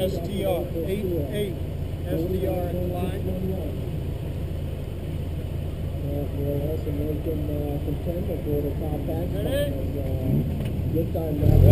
STR, 8 STR line. We're also making contender for the top patch. Good time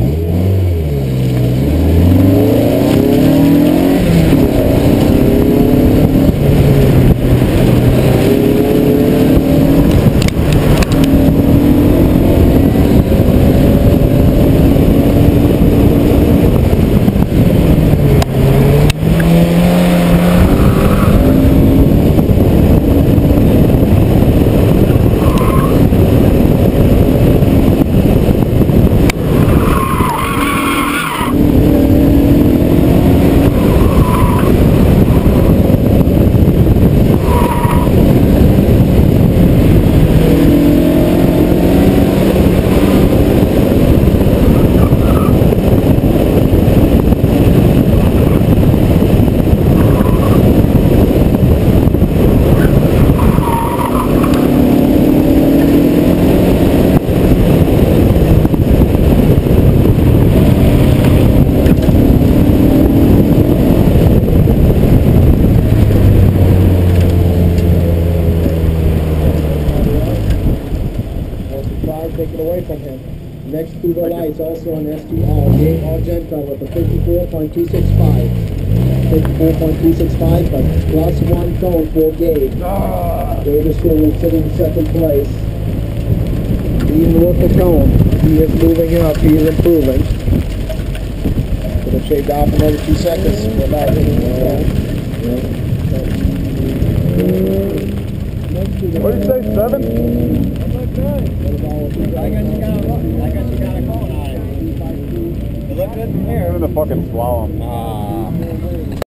take it away from him. Next to the lights, also on STR, Gabe Argento with a 54.265. 54.265, but plus one cone for Gabe. Gabe is still sitting second place. Even with the cone, he is moving up, he is improving. Could have shaved off another 2 seconds without hitting the cone. What did you say, 7? I guess you got a cone on it. It looked good from here. I'm in the fucking slalom.